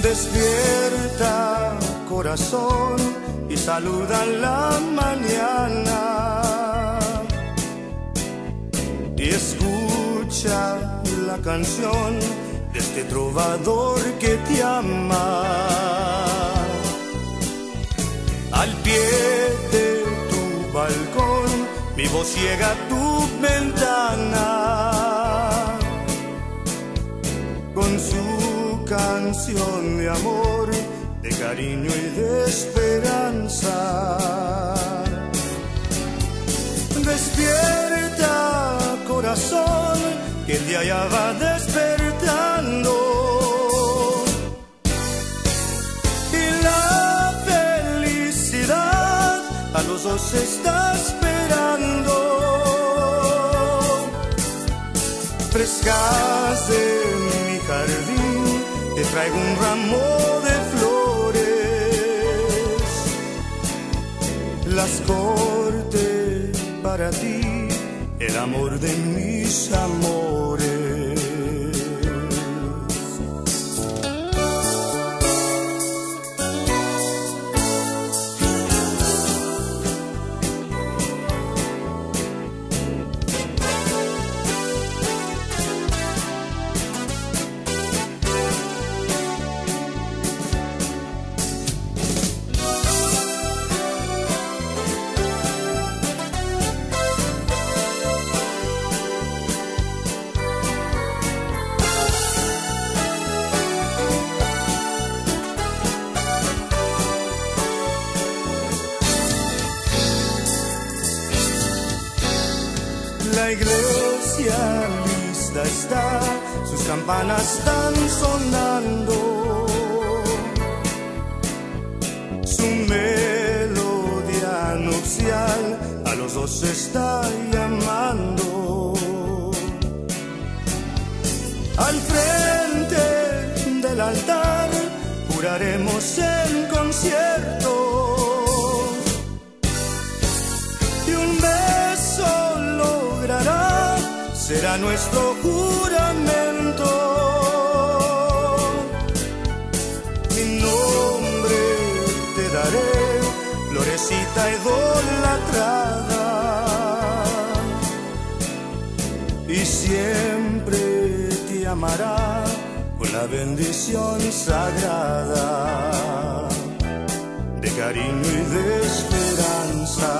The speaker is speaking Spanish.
Despierta, corazón, y saluda la mañana. Y escucha la canción de este trovador que te ama. Al pie de tu balcón, mi voz llega a tu ventana. Con su canción de amor, de cariño y de esperanza. Despierta, corazón, que el día ya va despertando. Y la felicidad a los dos está esperando. Frescas de mi jardín, te traigo un ramo de flores. Las corté para ti, el amor de mis amores. La iglesia lista está, sus campanas están sonando. Su melodía nupcial a los dos está llamando. Al frente del altar juraremos en concierto. Y un beso será nuestro juramento. Mi nombre te daré, florecita idolatrada, y siempre te amará con la bendición sagrada de cariño y de esperanza.